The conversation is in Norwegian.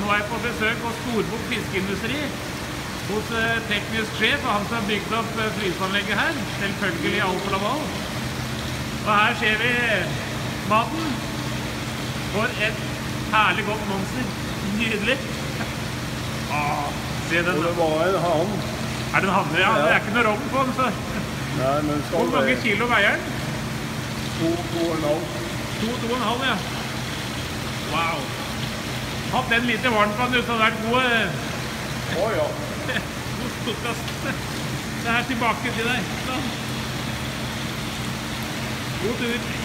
Nå er jeg på besøk hos Storbukk Fiskeindustri, hos teknisk sjef, og han som har bygd opp frysanlegget her, selvfølgelig Alfa Laval. Og her ser vi maten. For et herlig godt monster. Nydelig. Se den. Og det var en hann. Er det en hanne? Ja, det er ikke noe rogn på den, så... Nei, men skal hvor mange kilo veier den? 2,5. 2,5, ja. Wow. Hatt den litt varmt på den uten å ha vært god. Ja. God storkast. Det er tilbake til deg. Sånn. God tur.